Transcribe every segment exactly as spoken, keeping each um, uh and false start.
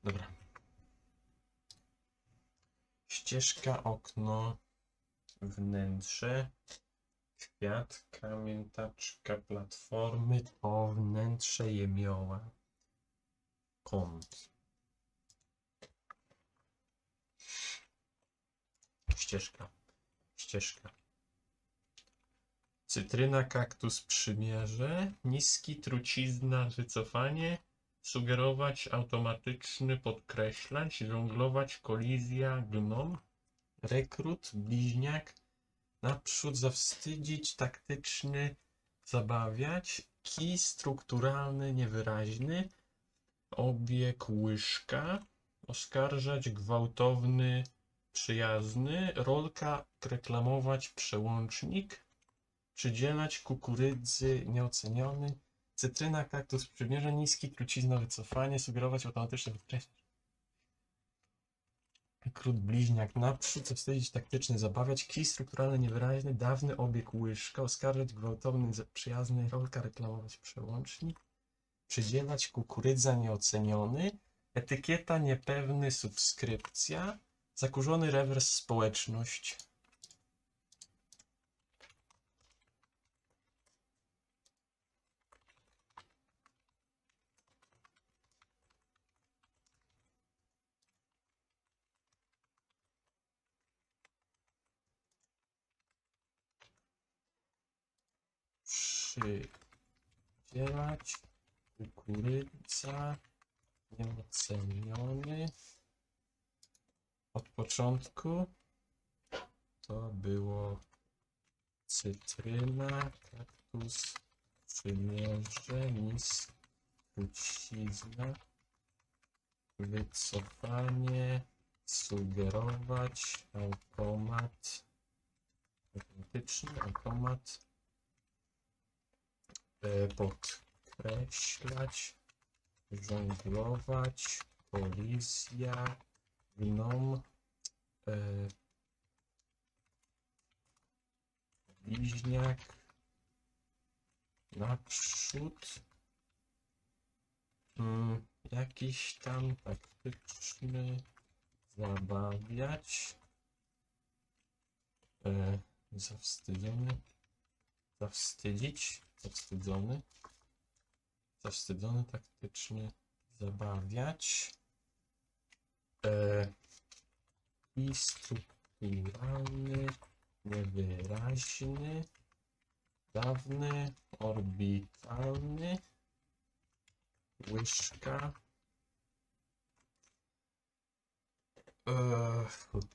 Dobra. Ścieżka, okno, wnętrze, kwiat, kamień, taczka, platformy, to wnętrze jemioła. Kąt. Ścieżka. Ścieżka. Cytryna, kaktus, przymierze, niski, trucizna, wycofanie, sugerować, automatyczny, podkreślać, żonglować, kolizja, gnom, rekrut, bliźniak, naprzód, zawstydzić, taktyczny, zabawiać, kij, strukturalny, niewyraźny, obieg, łyżka, oskarżać, gwałtowny, przyjazny, rolka, reklamować, przełącznik, przydzielać, kukurydzy, nieoceniony, cytryna, kaktus, przymierze, niski, trucizna, wycofanie, sugerować, automatycznie podkreślać. Krót, bliźniak, naprzód, zawstydzić, taktyczny, zabawiać, kij, strukturalny, niewyraźny, dawny, obieg, łyżka, oskarżać, gwałtowny, przyjazny, rolka, reklamować, przełącznik, przydzielać, kukurydza, nieoceniony, etykieta, niepewny, subskrypcja, zakurzony, rewers, społeczność. Przydzielać, kukurydza, nieoceniony. Od początku to było cytryna, kaktus, przymierze, niski, trucizna, wycofanie, sugerować, automat, automatyczny, automat, e, podkreślać, żonglować, kolizja, gnom, e, bliźniak, naprzód, mm, jakiś tam taktyczny, zabawiać, e, zawstydzony, zawstydzić, zawstydzony, zawstydzony, taktyczny, zabawiać, e, i strukturalny, niewyraźny, dawny, orbitalny, łyżka, e,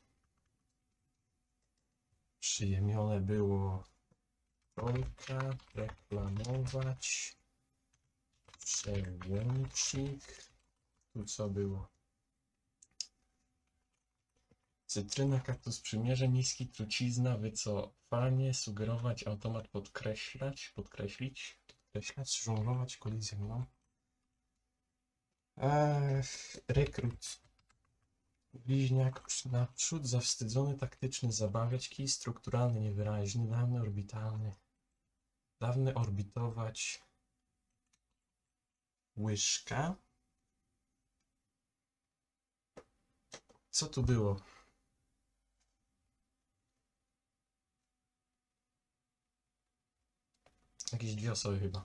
przyjemnione było rolka, reklamować, przełącznik, tu co było? Cytryna, kaktus, przymierze, niski, trucizna, wycofanie, sugerować, automat, podkreślać, podkreślić, podkreślać, żonglować, kolizję, no. Eee, rekrut. Bliźniak, naprzód, zawstydzony, taktyczny, zabawiać, kij, strukturalny, niewyraźny, dawny, orbitalny, dawny, orbitować, łyżka. Co tu było? Jakieś dwie osoby chyba.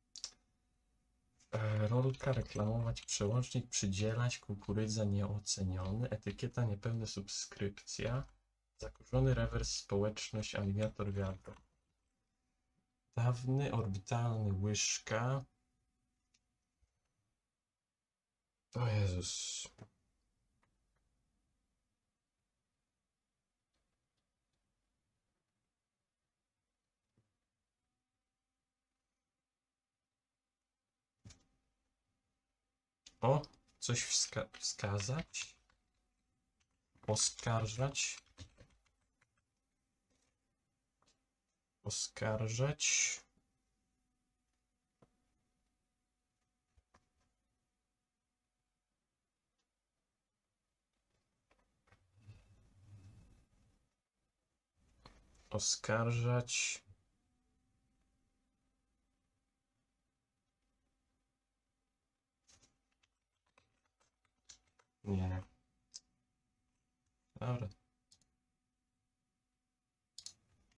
E, rolka, reklamować, przełącznik, przydzielać, kukurydza, nieoceniony, etykieta, niepewna, subskrypcja, zakurzony, rewers, społeczność, aligator, wiadro. Dawny, orbitalny, łyżka. O Jezus. O, coś wska wskazać, oskarżać, oskarżać, oskarżać, Nie. Dobra.